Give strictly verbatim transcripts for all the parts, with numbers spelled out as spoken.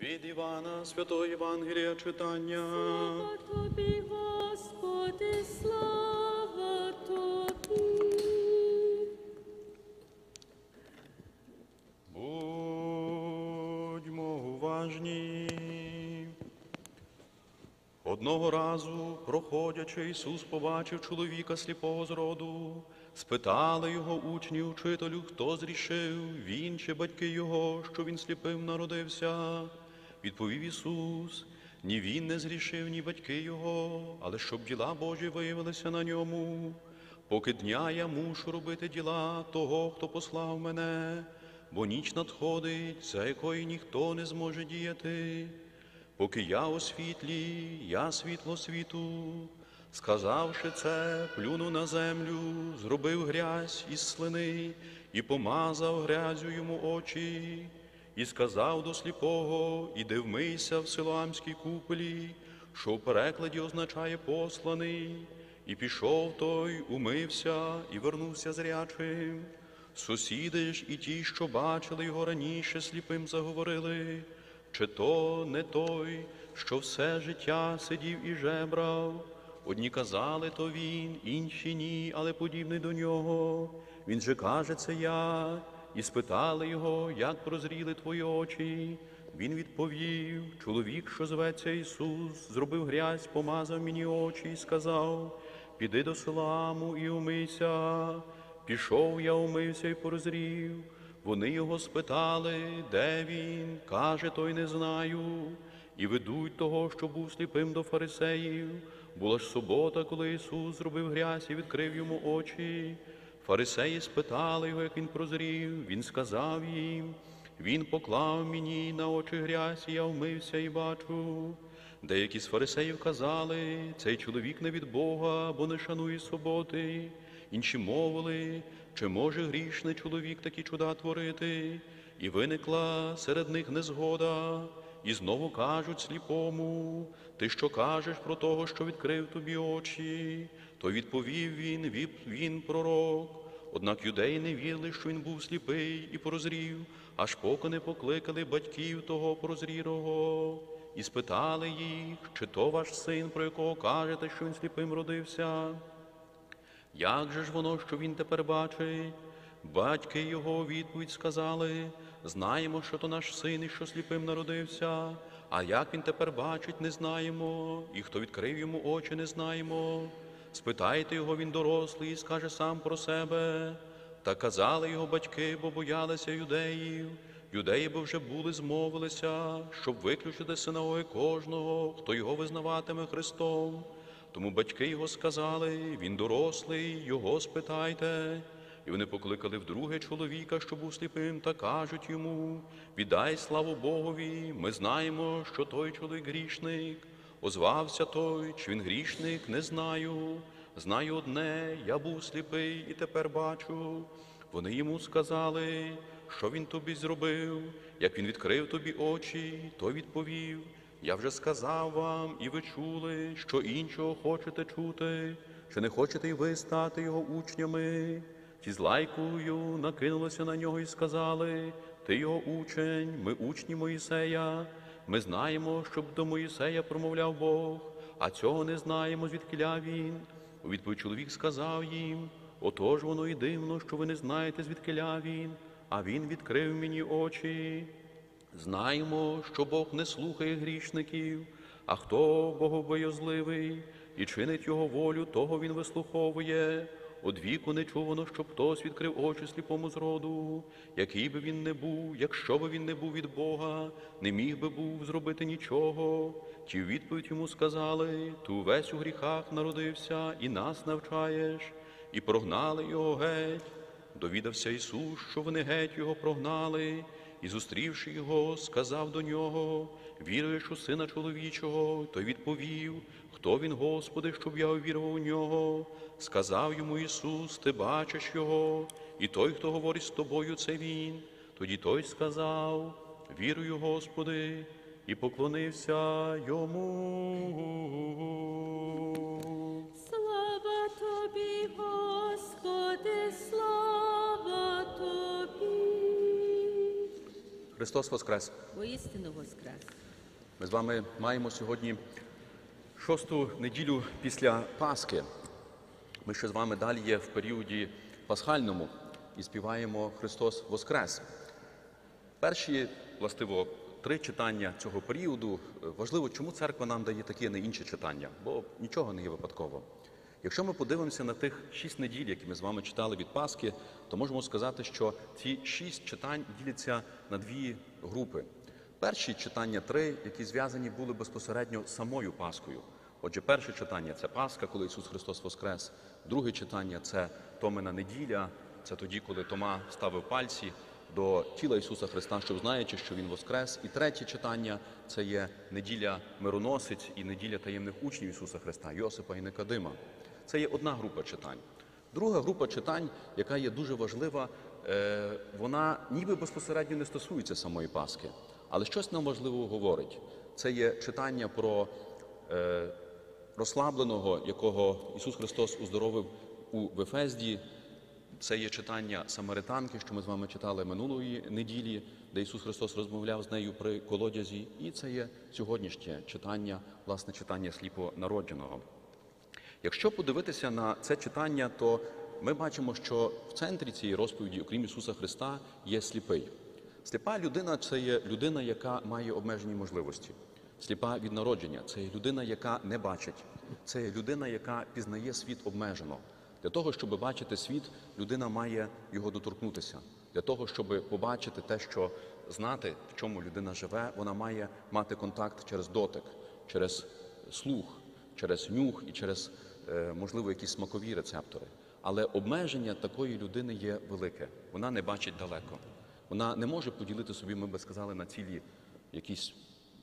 Від Івана Святого Євангелія читання. Слава Тобі, Господи, слава Тобі. Будьмо уважні. Одного разу, проходячи, Ісус побачив чоловіка сліпого з роду. Спитали його учні: учителю, хто зрішив, він чи батьки його, що він сліпим народився? Відповів Ісус: ні він не зрішив, ні батьки його, але щоб діла Божі виявилися на ньому. Поки дня я мушу робити діла того, хто послав мене, бо ніч надходить, за якої ніхто не зможе діяти. Поки я у світлі, я світло світу. Сказавши це, плюнув на землю, зробив грязь із слини і помазав грязю йому очі. І сказав до сліпого: іди вмийся в Силоамській куполі, що в перекладі означає посланий. І пішов той, умився і вернувся зрячим. Сусіди ж і ті, що бачили його раніше, сліпим заговорили: чи то не той, що все життя сидів і жебрав? Одні казали: то він, інші ні, але подібний до нього. Він же каже: це я. І спитали його: як прозріли твої очі? Він відповів: чоловік, що зветься Ісус, зробив грязь, помазав мені очі і сказав: піди до Силоаму і умийся. Пішов я, умився і прозрів. Вони його спитали: де він? Каже той: не знаю. І ведуть того, що був сліпим, до фарисеїв. Була ж субота, коли Ісус зробив грязь і відкрив йому очі. Фарисеї спитали його, як він прозрів. Він сказав їм: він поклав мені на очі грязь, і я вмився і бачу. Деякі з фарисеїв казали: цей чоловік не від Бога, бо не шанує суботи. Інші мовили: чи може грішний чоловік такі чуда творити? І виникла серед них незгода. І знову кажуть сліпому: ти що кажеш про того, що відкрив тобі очі? То відповів він: він пророк. Однак юдеї не вірили, що він був сліпий і прозрів, аж поки не покликали батьків того прозрілого. І спитали їх: чи то ваш син, про якого кажете, що він сліпим родився? Як же ж воно, що він тепер бачить? Батьки його у відповідь сказали: знаємо, що то наш син і що сліпим народився, а як він тепер бачить, не знаємо, і хто відкрив йому очі, не знаємо. Спитайте його, він дорослий, і скаже сам про себе. Та казали його батьки, бо боялися юдеїв. Юдеї бо вже були змовилися, щоб виключити з синагоги кожного, хто його визнаватиме Христом. Тому батьки його сказали: він дорослий, його спитайте. І вони покликали вдруге чоловіка, що був сліпим, та кажуть йому: віддай славу Богові, ми знаємо, що той чоловік грішник. Озвався той: чи він грішник, не знаю. Знаю одне: я був сліпий і тепер бачу. Вони йому сказали: що він тобі зробив? Як він відкрив тобі очі? Той відповів: я вже сказав вам, і ви чули, що іншого хочете чути, чи не хочете й ви стати його учнями? Ті з лайкою накинулися на нього і сказали: ти його учень, ми учні Моїсея. Ми знаємо, щоб до Моїсея промовляв Бог, а цього не знаємо, звідкіля він. У відповідь чоловік сказав їм: отож воно і дивно, що ви не знаєте, звідкіля він, а він відкрив мені очі. Знаємо, що Бог не слухає грішників, а хто богобоязливий і чинить його волю, того він вислуховує. Од віку не чувано, щоб хтось відкрив очі сліпому з роду. Який би він не був, якщо би він не був від Бога, не міг би був зробити нічого. Ті в відповідь йому сказали: ти увесь у гріхах народився і нас навчаєш. І прогнали його геть. Довідався Ісус, що вони геть його прогнали, і, зустрівши його, сказав до нього: віруєш у Сина чоловічого? Той відповів: хто він, Господи, щоб я увірував у нього? Сказав йому Ісус: ти бачиш його, і той, хто говорить з тобою, це він. Тоді той сказав: вірую, Господи, і поклонився йому. Слава Тобі, Господи, слава Тобі. Христос Воскрес! Воістину воскрес! Ми з вами маємо сьогодні шосту неділю після Пасхи. Ми ще з вами далі є в періоді пасхальному і співаємо «Христос Воскрес». Перші, властиво, три читання цього періоду. Важливо, чому церква нам дає такі, а не інші читання, бо нічого не є випадково. Якщо ми подивимося на тих шість неділь, які ми з вами читали від Пасхи, то можемо сказати, що ці шість читань діляться на дві групи. Перші читання три, які зв'язані були безпосередньо з самою Пасхою. Отже, перше читання – це Пасха, коли Ісус Христос воскрес. Друге читання – це Томина неділя, це тоді, коли Тома ставив пальці до тіла Ісуса Христа, щоб знаючи, що Він воскрес. І третє читання – це є неділя мироносиць і неділя таємних учнів Ісуса Христа, Йосипа і Никодима. Це є одна група читань. Друга група читань, яка є дуже важлива, вона ніби безпосередньо не стосується самої Пасхи, але щось нам важливо говорить. Це є читання про розслабленого, якого Ісус Христос уздоровив у Вифезді. Це є читання Самаританки, що ми з вами читали минулої неділі, де Ісус Христос розмовляв з нею при колодязі. І це є сьогоднішнє читання, власне, читання сліпонародженого. Якщо подивитися на це читання, то ми бачимо, що в центрі цієї розповіді, окрім Ісуса Христа, є сліпий. Сліпа людина – це є людина, яка має обмежені можливості. Сліпа від народження – це є людина, яка не бачить. Це є людина, яка пізнає світ обмежено. Для того, щоб бачити світ, людина має його доторкнутися. Для того, щоб побачити те, що знати, в чому людина живе, вона має мати контакт через дотик, через слух, через нюх і через, можливо, якісь смакові рецептори. Але обмеження такої людини є велике. Вона не бачить далеко. Вона не може поділити собі, ми би сказали, на цілі якісь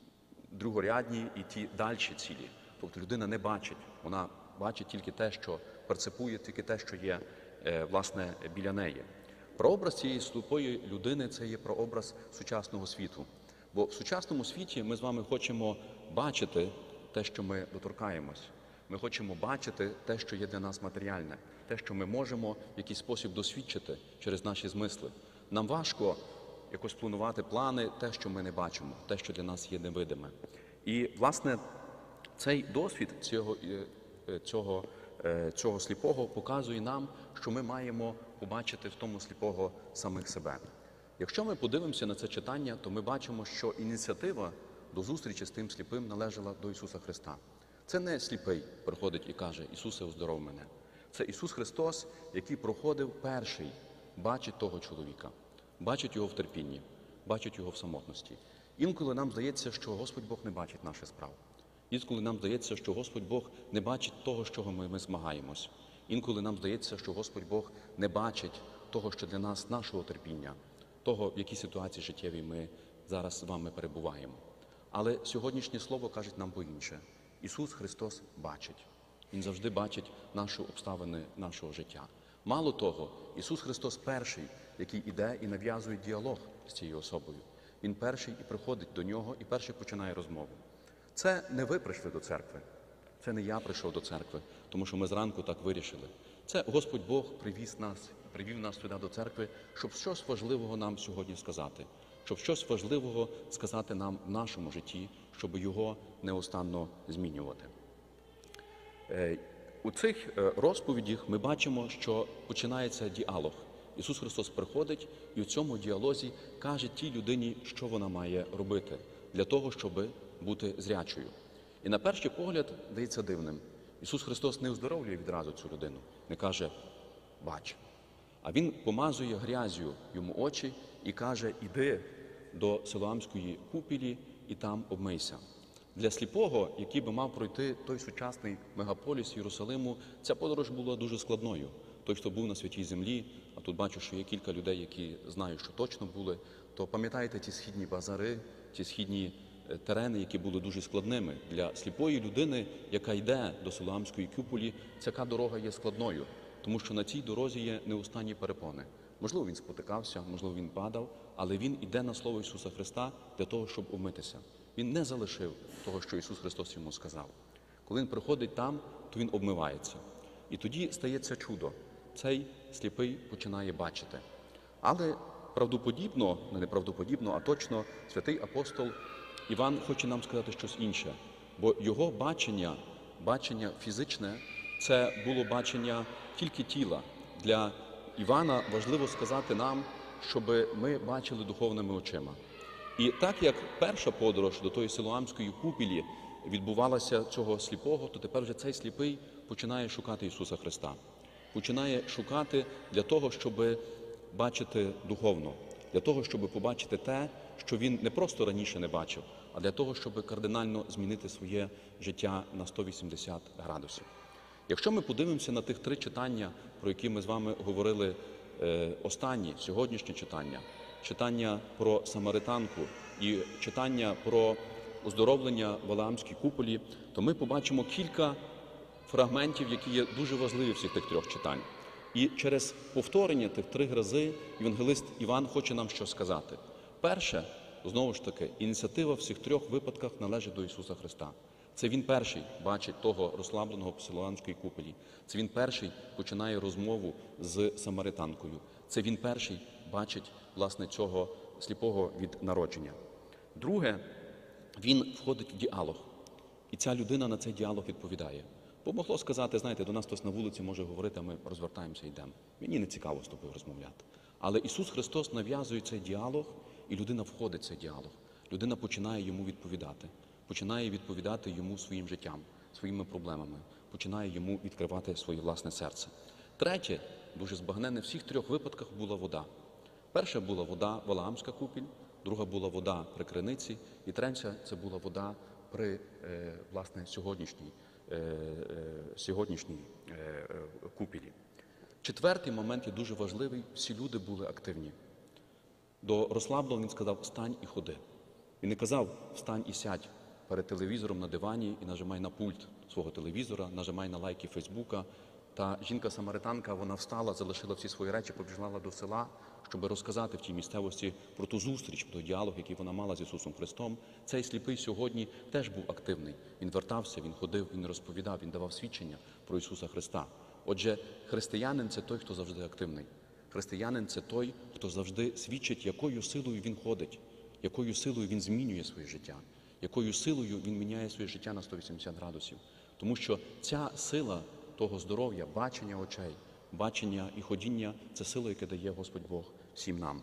другорядні і ті дальші цілі. Тобто людина не бачить. Вона бачить тільки те, що перцепує, тільки те, що є, власне, біля неї. Прообраз цієї сліпої людини – це є прообраз сучасного світу. Бо в сучасному світі ми з вами хочемо бачити те, що ми доторкаємось. Ми хочемо бачити те, що є для нас матеріальне, те, що ми можемо в якийсь спосіб досвідчити через наші змисли. Нам важко якось планувати плани, те, що ми не бачимо, те, що для нас є невидиме. І, власне, цей досвід цього, цього, цього сліпого показує нам, що ми маємо побачити в тому сліпого самих себе. Якщо ми подивимося на це читання, то ми бачимо, що ініціатива до зустрічі з тим сліпим належала до Ісуса Христа. Це не сліпий приходить і каже: «Ісусе, оздоров мене». Це Ісус Христос, який проходив перший, бачить того чоловіка, бачить його в терпінні, бачить його в самотності. Інколи нам здається, що Господь Бог не бачить наших справ. Інколи нам здається, що Господь Бог не бачить того, з чого ми, ми змагаємось. Інколи нам здається, що Господь Бог не бачить того, що для нас, нашого терпіння, того, в якій ситуації життєвій ми зараз з вами перебуваємо. Але сьогоднішнє слово каже нам по-інше. Ісус Христос бачить. Він завжди бачить наші обставини нашого життя. Мало того, Ісус Христос перший, який іде і нав'язує діалог з цією особою. Він перший і приходить до нього, і перший починає розмову. Це не ви прийшли до церкви, це не я прийшов до церкви, тому що ми зранку так вирішили. Це Господь Бог привіз нас, привів нас сюди до церкви, щоб щось важливого нам сьогодні сказати, щоб щось важливого сказати нам в нашому житті, щоб його неустанно змінювати. У цих розповідях ми бачимо, що починається діалог. Ісус Христос приходить і в цьому діалозі каже тій людині, що вона має робити для того, щоб бути зрячою. І на перший погляд здається дивним. Ісус Христос не оздоровлює відразу цю людину, не каже «бач». А Він помазує грязю йому очі і каже «іди до Силоамської купелі і там обмийся». Для сліпого, який би мав пройти той сучасний мегаполіс Єрусалиму, ця подорож була дуже складною. Той, хто був на святій землі, а тут бачу, що є кілька людей, які знають, що точно були, то пам'ятаєте ті східні базари, ті східні терени, які були дуже складними. Для сліпої людини, яка йде до Силоамської куполі, ця дорога є складною, тому що на цій дорозі є неустанні перепони. Можливо, він спотикався, можливо, він падав, але він іде на слово Ісуса Христа для того, щоб умитися. Він не залишив того, що Ісус Христос йому сказав. Коли він приходить там, то він обмивається. І тоді стається чудо. Цей сліпий починає бачити. Але правдоподібно, не неправдоподібно, а точно святий апостол Іван хоче нам сказати щось інше. Бо його бачення, бачення фізичне, це було бачення тільки тіла. Для Івана важливо сказати нам, щоб ми бачили духовними очима. І так як перша подорож до тої Силуамської купілі відбувалася цього сліпого, то тепер вже цей сліпий починає шукати Ісуса Христа. Починає шукати для того, щоб бачити духовно, для того, щоб побачити те, що він не просто раніше не бачив, а для того, щоб кардинально змінити своє життя на сто вісімдесят градусів. Якщо ми подивимося на тих три читання, про які ми з вами говорили е, останні, сьогоднішнє читання, читання про Самаританку і читання про оздоровлення в Валаамській куполі, то ми побачимо кілька фрагментів, які є дуже важливі в цих тих трьох читань. І через повторення тих три рази євангелист Іван хоче нам що сказати. Перше, знову ж таки, ініціатива в цих трьох випадках належить до Ісуса Христа. Це Він перший бачить того розслабленого по Силуамській куполі. Це Він перший починає розмову з Самаританкою. Це Він перший бачить, власне, цього сліпого від народження. Друге, Він входить в діалог. І ця людина на цей діалог відповідає. Бо могло сказати, знаєте, до нас хтось на вулиці може говорити, а ми розвертаємося і йдемо. Мені не цікаво з тобою розмовляти. Але Ісус Христос нав'язує цей діалог, і людина входить в цей діалог. Людина починає йому відповідати. Починає відповідати йому своїм життям, своїми проблемами. Починає йому відкривати своє власне серце. Третє, дуже збагненне, в всіх трьох випадках була вода. Перша була вода Валаамська купіль, друга була вода при криниці, і третя – це була вода при, е, власне, сьогоднішній, е, е, сьогоднішній е, е, купілі. Четвертий момент є дуже важливий. Всі люди були активні. До розслабленого він сказав «встань і ходи». Він не казав «встань і сядь перед телевізором на дивані і нажимай на пульт свого телевізора, нажимай на лайки Фейсбука». Та жінка-самаританка, вона встала, залишила всі свої речі, побіжала до села, щоб розказати в тій місцевості про ту зустріч, про той діалог, який вона мала з Ісусом Христом. Цей сліпий сьогодні теж був активний. Він вертався, він ходив, він розповідав, він давав свідчення про Ісуса Христа. Отже, християнин – це той, хто завжди активний. Християнин – це той, хто завжди свідчить, якою силою він ходить, якою силою він змінює своє життя, якою силою він міняє своє життя на сто вісімдесят градусів. Тому що ця сила того здоров'я, бачення очей, бачення і ходіння – це сила, яка дає Господь Бог всім нам.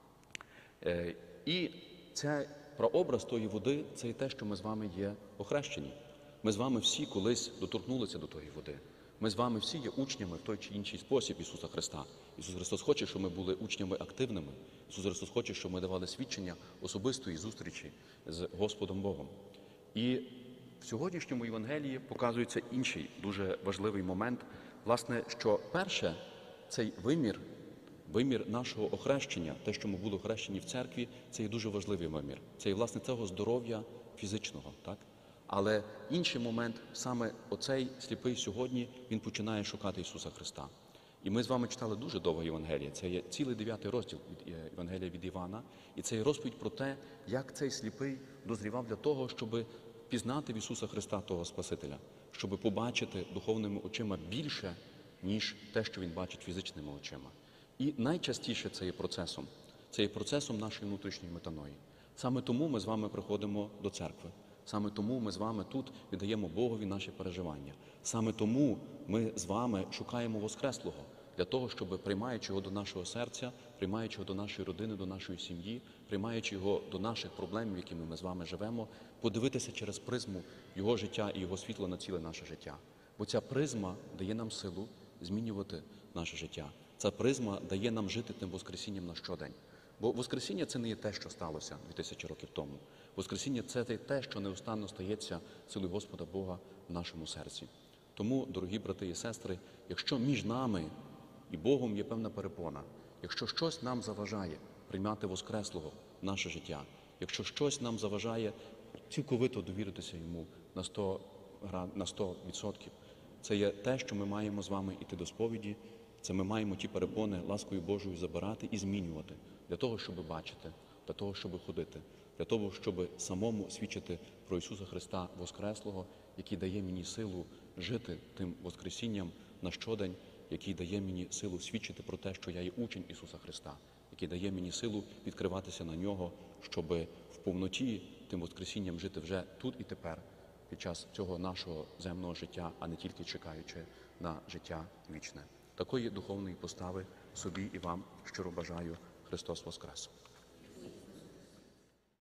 Е, і це прообраз тої води – це і те, що ми з вами є охрещені. Ми з вами всі колись доторкнулися до тої води. Ми з вами всі є учнями в той чи інший спосіб Ісуса Христа. Ісус Христос хоче, щоб ми були учнями активними. Ісус Христос хоче, щоб ми давали свідчення особистої зустрічі з Господом Богом. І в сьогоднішньому Євангелії показується інший дуже важливий момент. Власне, що перше, цей вимір, вимір нашого охрещення, те, що ми були охрещені в церкві, це є дуже важливий вимір. Це є, власне, цього здоров'я фізичного, так? Але інший момент, саме оцей сліпий сьогодні, він починає шукати Ісуса Христа. І ми з вами читали дуже довго Євангелія. Це є цілий дев'ятий розділ від Євангелія від Івана. І це є розповідь про те, як цей сліпий дозрівав для того, щоб пізнати в Ісуса Христа, того Спасителя, щоб побачити духовними очима більше, ніж те, що він бачить фізичними очима. І найчастіше це є процесом. Це є процесом нашої внутрішньої метаної. Саме тому ми з вами приходимо до церкви. Саме тому ми з вами тут віддаємо Богові наші переживання. Саме тому ми з вами шукаємо Воскреслого, для того, щоб, приймаючи його до нашого серця, приймаючи його до нашої родини, до нашої сім'ї, приймаючи його до наших проблем, якими ми з вами живемо, подивитися через призму його життя і його світло на ціле наше життя. Бо ця призма дає нам силу змінювати наше життя. Ця призма дає нам жити тим Воскресінням на щодень. Бо Воскресіння – це не є те, що сталося дві тисячі років тому. Воскресіння – це те, що неустанно стається силою Господа Бога в нашому серці. Тому, дорогі брати і сестри, якщо між нами і Богом є певна перепона, якщо щось нам заважає приймати Воскреслого в наше життя, якщо щось нам заважає цілковито довіритися Йому на сто відсотків, це є те, що ми маємо з вами йти до сповіді, це ми маємо ті перепони ласкою Божою забирати і змінювати, для того, щоб бачити, для того, щоб ходити, для того, щоб самому свідчити про Ісуса Христа Воскреслого, який дає мені силу жити тим Воскресінням на щодень, який дає мені силу свідчити про те, що я є учень Ісуса Христа, який дає мені силу відкриватися на нього, щоб в повноті тим Воскресінням жити вже тут і тепер, під час цього нашого земного життя, а не тільки чекаючи на життя вічне. Такої духовної постави собі і вам щиро бажаю. Христос Воскрес!